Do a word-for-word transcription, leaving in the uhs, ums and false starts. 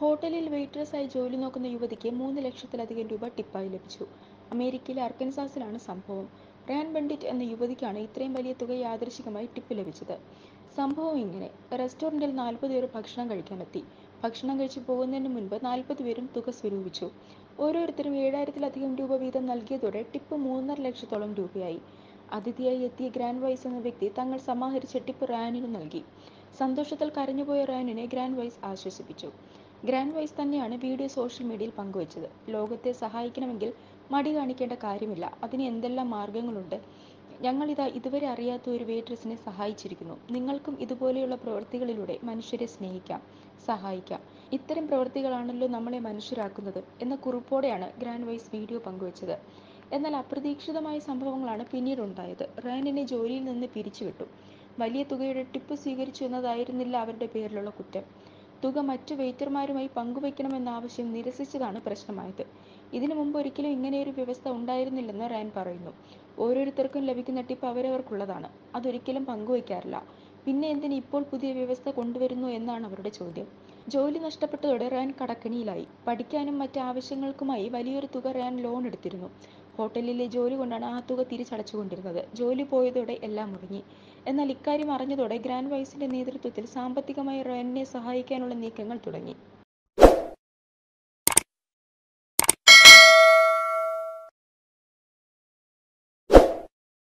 ഹോട്ടലിൽ വെയിട്രസായി ജോലി നോക്കുന്ന യുവതിക്ക് മൂന്ന് ലക്ഷത്തിലധികം രൂപ ടിപ്പായി ലഭിച്ചു. അമേരിക്കയിലെ അർക്കൻസാസിലാണ് സംഭവം. റയാൻ ബണ്ടിറ്റ് എന്ന യുവതിക്കാണ് ഇത്രയും വലിയ തുക യാദൃച്ഛികമായി ടിപ്പ് ലഭിച്ചത്. സംഭവം ഇങ്ങനെ: റെസ്റ്റോറന്റിൽ നാൽപ്പത് പേർ ഭക്ഷണം കഴിക്കാനെത്തി. ഭക്ഷണം കഴിച്ചു പോകുന്നതിന് മുൻപ് നാൽപ്പത് പേരും തുക സ്വരൂപിച്ചു. ഓരോരുത്തരും ഏഴായിരത്തിലധികം രൂപ വീതം നൽകിയതോടെ ടിപ്പ് മൂന്നര ലക്ഷത്തോളം രൂപയായി. അതിഥിയായി എത്തിയ ഗ്രാൻഡ് വൈസ് എന്ന വ്യക്തി തങ്ങൾ സമാഹരിച്ച ടിപ്പ് റയാനിനു നൽകി. സന്തോഷത്തിൽ കരഞ്ഞുപോയ റയാനിനെ ഗ്രാൻഡ് വൈസ് ആശ്വസിപ്പിച്ചു. ഗ്രാൻഡ് വൈസ് തന്നെയാണ് വീഡിയോ സോഷ്യൽ മീഡിയയിൽ പങ്കുവച്ചത്. ലോകത്തെ സഹായിക്കണമെങ്കിൽ മടി കാണിക്കേണ്ട കാര്യമില്ല, അതിന് എന്തെല്ലാം മാർഗങ്ങളുണ്ട്. ഞങ്ങളിതാ ഇതുവരെ അറിയാത്ത ഒരു വെയിട്രസിനെ സഹായിച്ചിരിക്കുന്നു. നിങ്ങൾക്കും ഇതുപോലെയുള്ള പ്രവൃത്തികളിലൂടെ മനുഷ്യരെ സ്നേഹിക്കാം, സഹായിക്കാം. ഇത്തരം പ്രവൃത്തികളാണല്ലോ നമ്മളെ മനുഷ്യരാക്കുന്നത് എന്ന കുറിപ്പോടെയാണ് ഗ്രാൻഡ് വൈസ് വീഡിയോ പങ്കുവച്ചത്. എന്നാൽ അപ്രതീക്ഷിതമായ സംഭവങ്ങളാണ് പിന്നീടുണ്ടായത്. റയാനിനെ ജോലിയിൽ നിന്ന് പിരിച്ചുവിട്ടു. വലിയ തുകയുടെ ടിപ്പ് സ്വീകരിച്ചു എന്നതായിരുന്നില്ല അവരുടെ പേരിലുള്ള കുറ്റം. തുക മറ്റു വെയിറ്റർമാരുമായി പങ്കുവയ്ക്കണമെന്ന ആവശ്യം നിരസിച്ചതാണ് പ്രശ്നമായത്. ഇതിനു മുമ്പ് ഒരിക്കലും ഇങ്ങനെയൊരു വ്യവസ്ഥ ഉണ്ടായിരുന്നില്ലെന്ന് റയാൻ പറയുന്നു. ഓരോരുത്തർക്കും ലഭിക്കുന്ന ടിപ്പ് അവരവർക്കുള്ളതാണ്, അതൊരിക്കലും പങ്കുവയ്ക്കാറില്ല. പിന്നെ എന്തിന് ഇപ്പോൾ പുതിയ വ്യവസ്ഥ കൊണ്ടുവരുന്നു എന്നാണ് അവരുടെ ചോദ്യം. ജോലി നഷ്ടപ്പെട്ടതോടെ റയാൻ കടക്കെണിയിലായി. പഠിക്കാനും മറ്റ് ആവശ്യങ്ങൾക്കുമായി വലിയൊരു തുക റയാൻ ലോൺ എടുത്തിരുന്നു. ഹോട്ടലിലെ ജോലി കൊണ്ടാണ് ആ തുക തിരിച്ചടച്ചുകൊണ്ടിരുന്നത്. ജോലി പോയതോടെ എല്ലാം മുടങ്ങി. എന്നാൽ ഇക്കാര്യം അറിഞ്ഞതോടെ ഗ്രാൻഡ് വൈസിന്റെ നേതൃത്വത്തിൽ സാമ്പത്തികമായി റയാനെ സഹായിക്കാനുള്ള നീക്കങ്ങൾ തുടങ്ങി.